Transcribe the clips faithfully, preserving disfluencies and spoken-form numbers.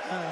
Uh,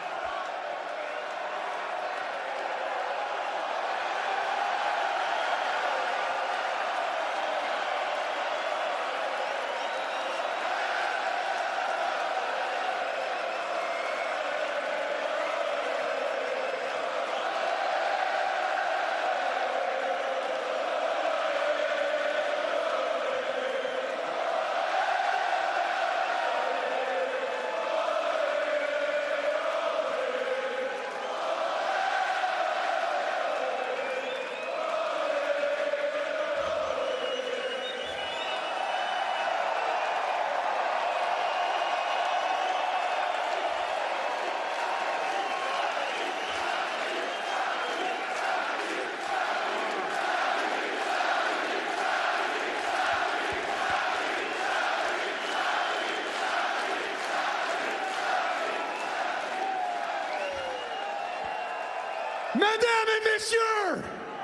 Mesdames et messieurs,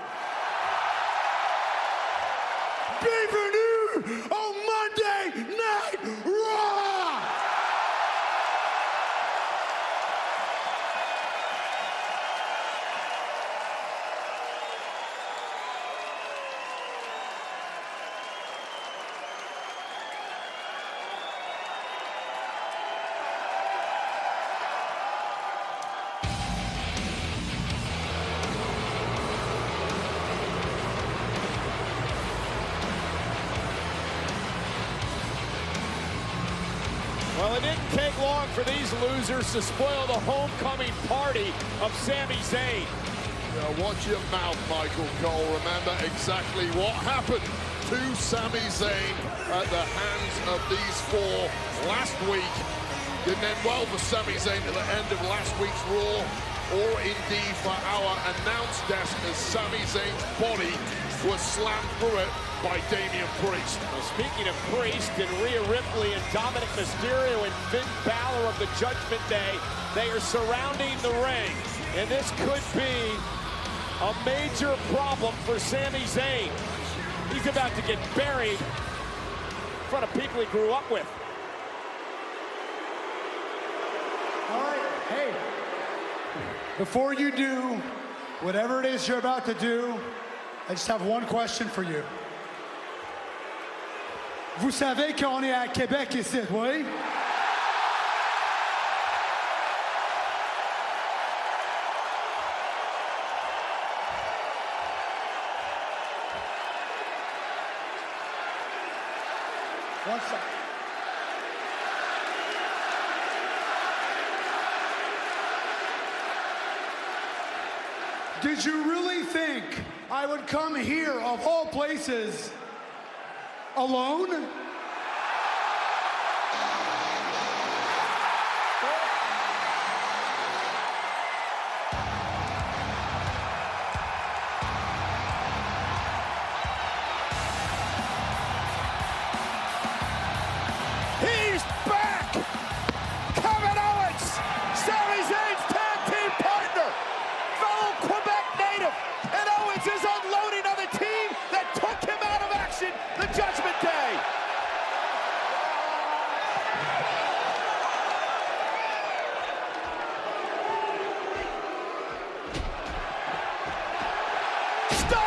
bienvenue au Monday Night Raw! Well, it didn't take long for these losers to spoil the homecoming party of Sami Zayn. Yeah, watch your mouth, Michael Cole. Remember exactly what happened to Sami Zayn at the hands of these four last week. Didn't end well for Sami Zayn at the end of last week's Raw, or indeed for our announce desk, as Sami Zayn's body was slammed through it by Damian Priest. Well, speaking of Priest and Rhea Ripley and Dominic Mysterio and Finn Balor of the Judgment Day, they are surrounding the ring, and this could be a major problem for Sami Zayn. He's about to get buried in front of people he grew up with. All right, hey, before you do whatever it is you're about to do, I just have one question for you. Vous savez qu'on est à Québec ici, oui? One second. Did you really think I would come here, of all places, alone? He's back! Kevin Owens, Sami Zayn's tag team partner, fellow Quebec native, and Owens is unloading on the team that took him out of action, the Judgment Day. Stop!